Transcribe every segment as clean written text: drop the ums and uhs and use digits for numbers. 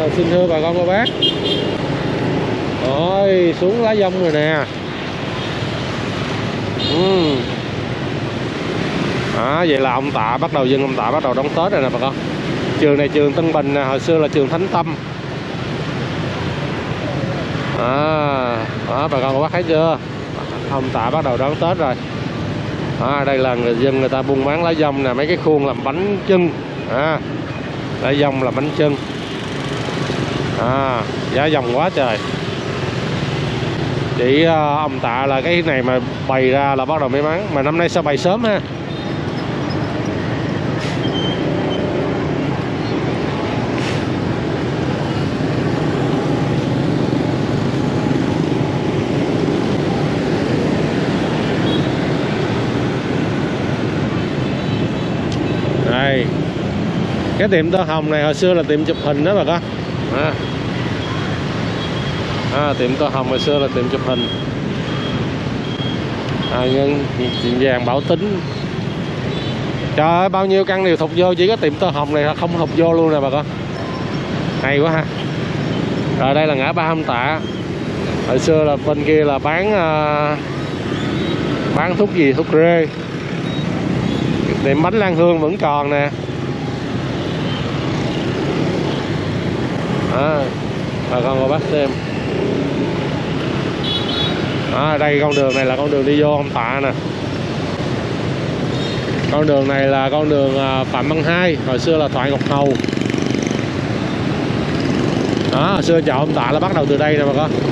Xin thưa bà con cô bác. Rồi xuống lá dông rồi nè. Vậy là ông Tạ bắt đầu dân, ông Tạ bắt đầu đón Tết rồi nè bà con. Trường này trường Tân Bình nè, hồi xưa là trường Thánh Tâm. Bà con cô bác thấy chưa, ông Tạ bắt đầu đón Tết rồi. Đây là người dân người ta buôn bán lá dông nè, mấy cái khuôn làm bánh chưng. Lá dông làm bánh chưng. Giá dòng quá trời. Chỉ ông Tạ là cái này mà bày ra là bắt đầu may mắn. Mà năm nay sao bày sớm ha. Đây, cái tiệm tơ hồng này hồi xưa là tiệm chụp hình đó bà con. Tiệm tơ hồng hồi xưa là tiệm chụp hình. Nhưng tiệm vàng Bảo Tín. Trời ơi, bao nhiêu căn đều thục vô, chỉ có tiệm tơ hồng này là không thục vô luôn nè bà con. Hay quá ha. Rồi đây là ngã ba ông Tạ. Hồi xưa là bên kia là bán thuốc gì, thuốc rê. Tiệm bánh Lan Hương vẫn còn nè. Bà con cô bác xem. Đây con đường này là con đường đi vô ông Tạ nè. Con đường này là con đường Phạm Văn Hai, hồi xưa là Thoại Ngọc Hầu. Hồi xưa chợ ông Tạ là bắt đầu từ đây nè bà con.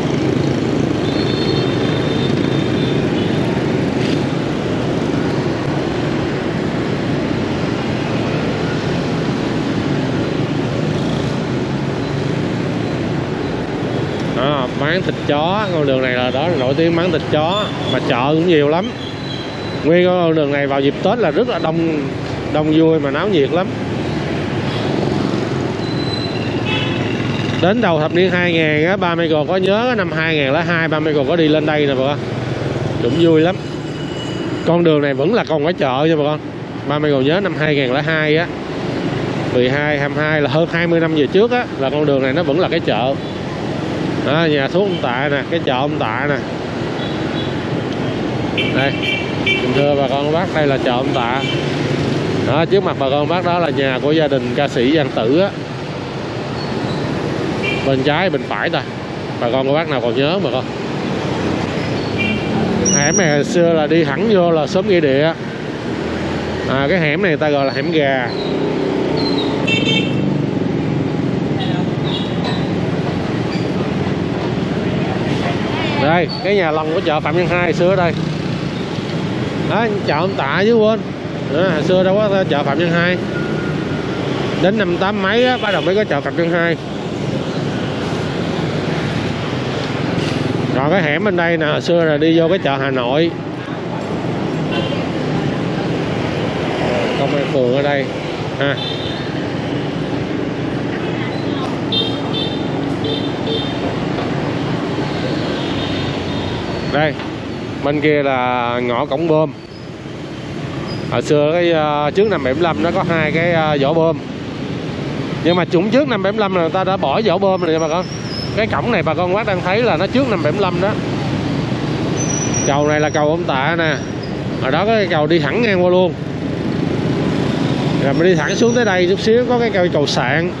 Bán thịt chó, con đường này là đó là nổi tiếng bán thịt chó, mà chợ cũng nhiều lắm. Nguyên con đường này vào dịp Tết là rất là đông vui mà náo nhiệt lắm. Đến đầu thập niên 2000 á, ba Michael có nhớ năm 2002 ba Michael có đi lên đây nè bà con. Cũng vui lắm. Con đường này vẫn là còn cái chợ nha bà con. Ba Michael nhớ năm 2002 á, 12, 22 là hơn 20 năm về trước á, là con đường này nó vẫn là cái chợ. Nhà thuốc ông Tạ nè, cái chợ ông Tạ nè. Đây, thưa bà con bác, đây là chợ ông Tạ. Trước mặt bà con bác đó là nhà của gia đình ca sĩ Văn Tử á. Bên trái bên phải ta, bà con cô bác nào còn nhớ mà con. Hẻm này hồi xưa là đi thẳng vô là xóm Nghĩa Địa. Cái hẻm này người ta gọi là hẻm gà. Đây, cái nhà lòng của chợ Phạm Văn Hai xưa ở đây. Chợ ông Tạ chứ quên. Hồi xưa đâu có chợ Phạm Văn Hai. Đến năm 8 mấy á, bắt đầu mới có chợ Phạm Văn Hai. Rồi cái hẻm bên đây nè, hồi xưa là đi vô cái chợ Hà Nội. Công an phường ở đây ha. Đây, bên kia là ngõ cổng bơm. Hồi xưa cái trước năm 75 nó có hai cái vỏ bơm. Nhưng mà cũng trước năm 75 là người ta đã bỏ vỏ bơm rồi nha bà con. Cái cổng này bà con bác đang thấy là nó trước năm 75 đó. Cầu này là cầu ông Tạ nè. Ở đó có cái cầu đi thẳng ngang qua luôn. Rồi mình đi thẳng xuống tới đây chút xíu có cái cây cầu sạn.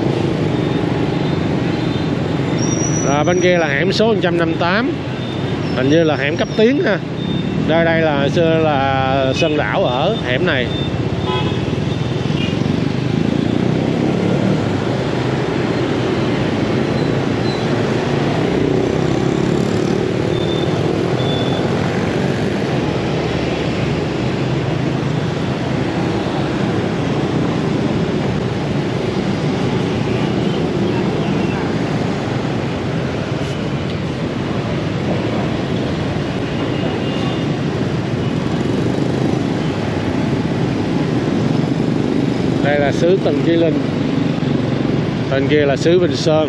Bên kia là hẻm số 158. Hình như là hẻm Cấp Tiến ha. Đây là hồi xưa là Sơn Đảo ở hẻm này. Đây là xứ Tân Chí Linh, bên kia là xứ Bình Sơn.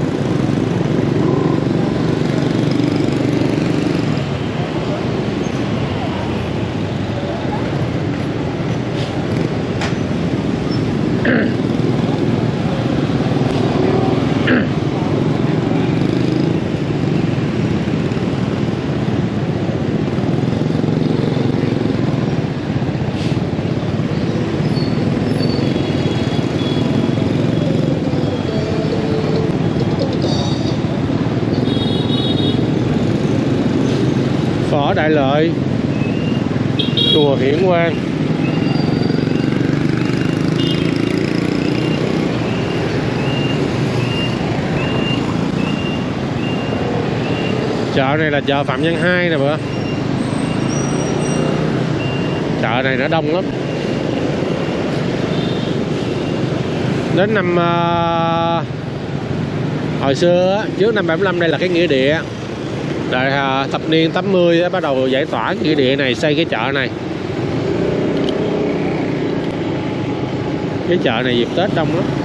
Phở Đại Lợi, chùa Hiển Quang. Chợ này là chợ Phạm Văn Hai nè bữa. Chợ này nó đông lắm. Đến năm hồi xưa trước năm 75 đây là cái nghĩa địa. Rồi thập niên 80 bắt đầu giải tỏa nghĩa địa này, xây cái chợ này. Cái chợ này dịp Tết đông lắm.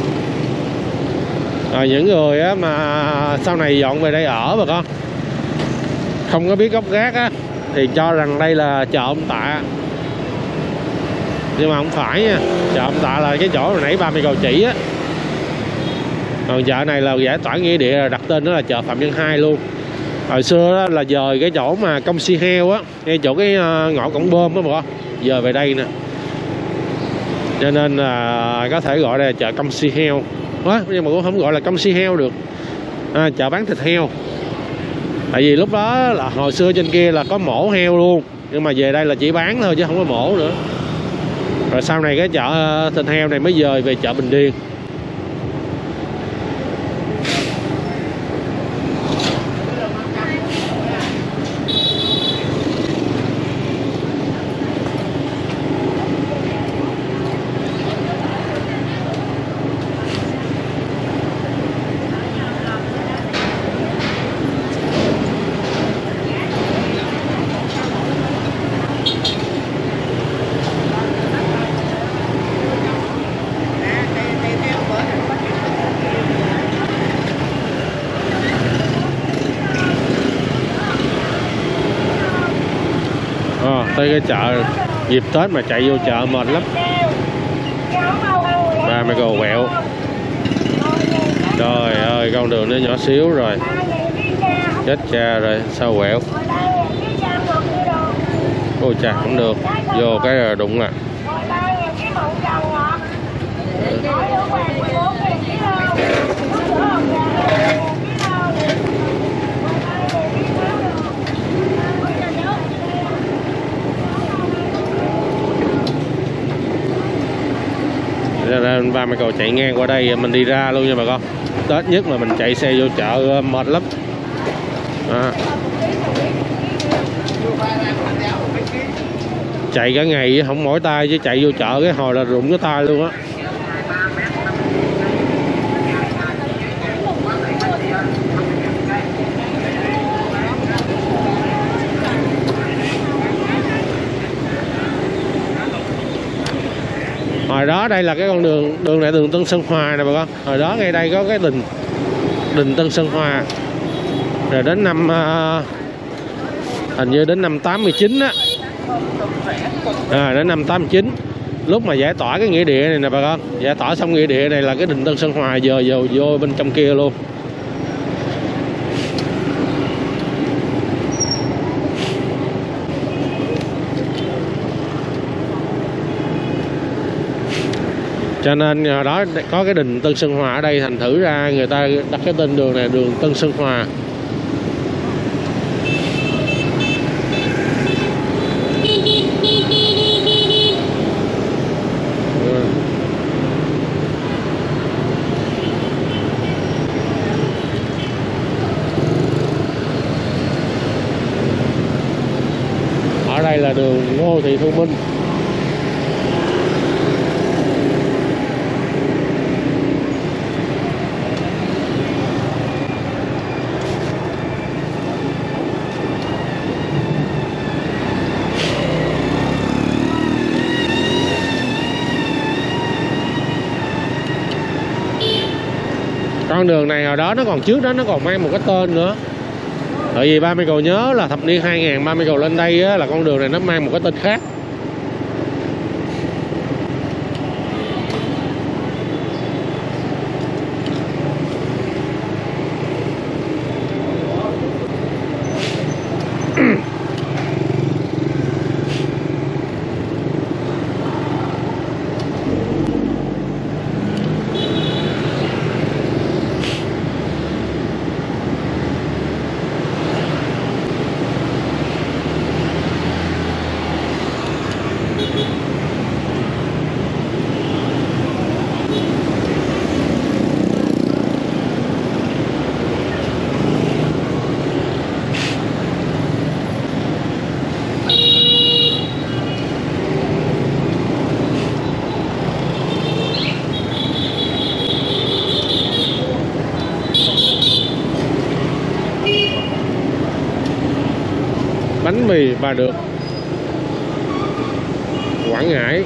Rồi những người mà sau này dọn về đây ở bà con, không có biết gốc gác á, thì cho rằng đây là chợ ông Tạ. Nhưng mà không phải nha. Chợ ông Tạ là cái chỗ hồi nãy ba mày cầu chỉ á. Còn chợ này là giải tỏa nghĩa địa, đặt tên đó là chợ Phạm Văn Hai luôn. Hồi xưa đó là dời cái chỗ mà Công Si Heo á, ngay chỗ cái ngõ cổng bơm đó bà con, dời về đây nè. Cho nên là có thể gọi là chợ Công Si Heo. Nhưng mà cũng không gọi là Công Si Heo được, chợ bán thịt heo. Tại vì lúc đó là hồi xưa trên kia là có mổ heo luôn, nhưng mà về đây là chỉ bán thôi chứ không có mổ nữa. Rồi sau này cái chợ thịt heo này mới dời về chợ Bình Điền. Tới cái chợ dịp Tết mà chạy vô chợ mệt lắm. Ba mày cầu quẹo. Trời ơi, con đường nó nhỏ xíu rồi. Chết cha rồi, sao quẹo. Ôi chà, không được. Vô cái là đụng à. Nên ba mẹ cầu chạy ngang qua đây mình đi ra luôn nha bà con. Tết nhất là mình chạy xe vô chợ mệt lắm. Chạy cả ngày không mỏi tay, chứ chạy vô chợ cái hồi là rụng cái tay luôn á. Hồi đó đây là cái con đường này, đường Tân Sơn Hòa nè bà con. Hồi đó ngay đây có cái đình Tân Sơn Hòa. Rồi đến năm hình như đến năm 89 á. Đến năm 89 lúc mà giải tỏa cái nghĩa địa này nè bà con. Giải tỏa xong nghĩa địa này là cái đình Tân Sơn Hòa giờ vô bên trong kia luôn. Cho nên đó có cái đình Tân Sơn Hòa ở đây, thành thử ra người ta đặt cái tên đường này đường Tân Sơn Hòa. đây là đường Ngô Thị Thu Minh. Con đường này hồi đó nó còn trước đó nó còn mang một cái tên nữa. Tại vì ba Michael nhớ là thập niên 2000 ba Michael lên đây á, là con đường này nó mang một cái tên khác. Bánh mì Bà Được, Quảng Ngãi.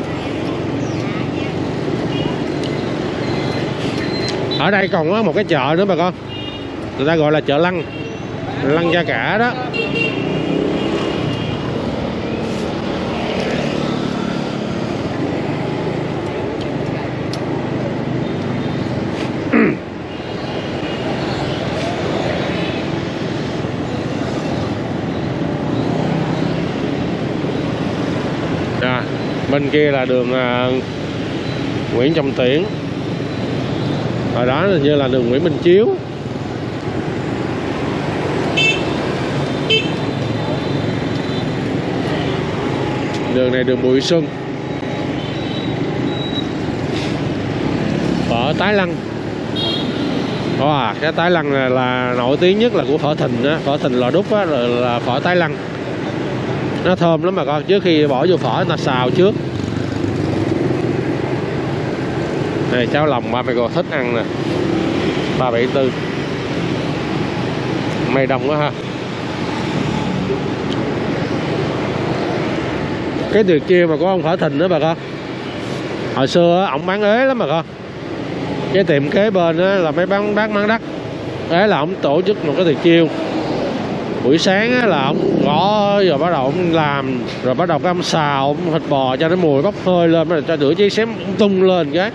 Ở đây còn có một cái chợ nữa bà con, người ta gọi là chợ Lăng, Lăng Gia Cả đó. Bên kia là đường Nguyễn Trọng Tiễn. Ở đó hình như là đường Nguyễn Minh Chiếu. Đường này đường Bùi Xuân. Phở Tái Lăng. Cái Tái Lăng này là nổi tiếng nhất là của Phở Thìn á, Phở Thìn Lò Đúc á, rồi là phở Tái Lăng. Nó thơm lắm mà con, trước khi bỏ vô phở người ta xào trước. Này cháo lòng ba Michael thích ăn nè, 374. Mây đông quá ha. Cái tiệc chiêu mà có ông Phở Thìn đó bà con, hồi xưa ổng bán ế lắm bà con. Cái tiệm kế bên đó là mấy bán đắt. Đấy là ổng tổ chức một cái tiệc chiêu. Buổi sáng á, là ông gõ rồi bắt đầu ông làm, rồi bắt đầu cái ông xào ông thịt bò cho nó mùi bốc hơi lên, rồi cho rửa chiếc xém tung lên cái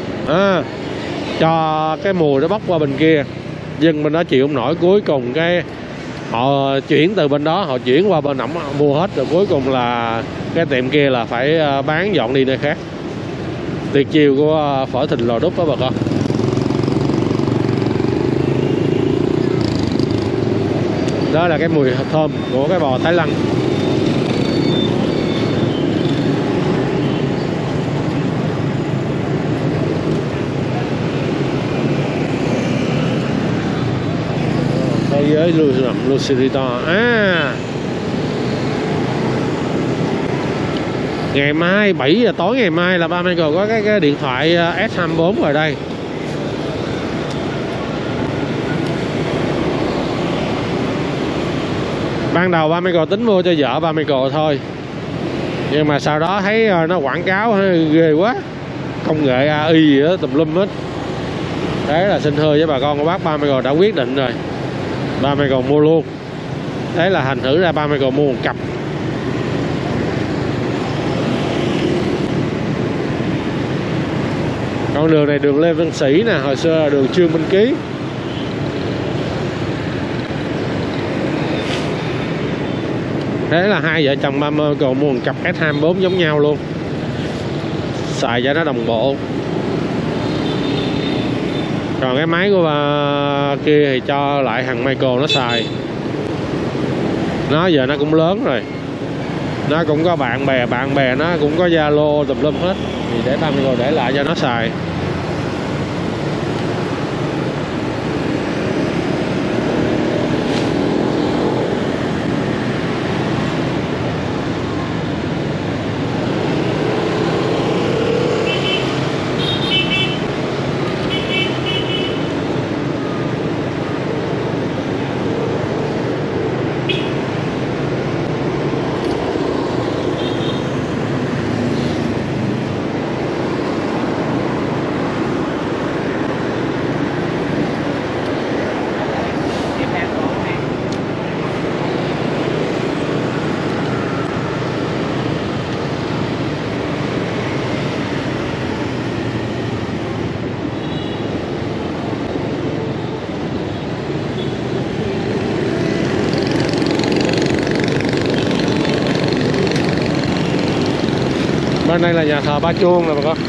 cho cái mùi nó bốc qua bên kia. Dân bên đó chịu không nổi, cuối cùng cái họ chuyển từ bên đó họ chuyển qua bên ổng mua hết, rồi cuối cùng là cái tiệm kia là phải bán dọn đi nơi khác. Tiệc chiêu của Phở Thìn Lò Đúc đó bà con. Đó là cái mùi thơm của cái bò Thái Lan. Thế giới Lucerito. Ngày mai 7 giờ tối ngày mai là ba Michael có cái điện thoại S24 ở đây. Ban đầu ba Michael tính mua cho vợ ba Michael thôi, nhưng mà sau đó thấy nó quảng cáo ghê quá, công nghệ AI gì đó tùm lum hết. Thế là xin thưa với bà con của bác, ba Michael đã quyết định rồi, ba Michael mua luôn. Thế là thành thử ra ba Michael mua một cặp. Con đường này đường Lê Văn Sĩ nè, hồi xưa là đường Trương Minh Ký. Thế là hai vợ chồng ba Michael mua một cặp S24 giống nhau luôn, xài cho nó đồng bộ. Còn cái máy của ba kia thì cho lại thằng Michael nó xài. Nó giờ nó cũng lớn rồi, nó cũng có bạn bè nó cũng có Zalo tùm lum hết, thì để ba Michael để lại cho nó xài. Bên đây là nhà thờ Ba Chuông nè bà con.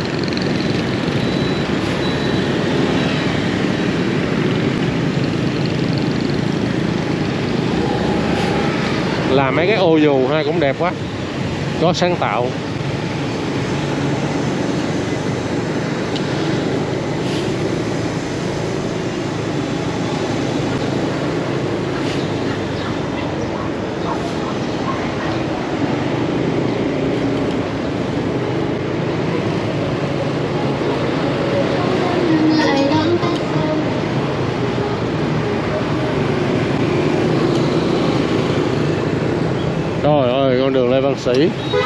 Làm mấy cái ô dù ha cũng đẹp quá, có sáng tạo. Trời ơi, con đường Lê Văn Sĩ,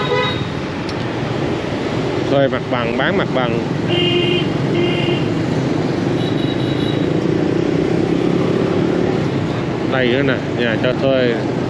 thuê mặt bằng, bán mặt bằng. Đây nữa nè, nhà cho thuê.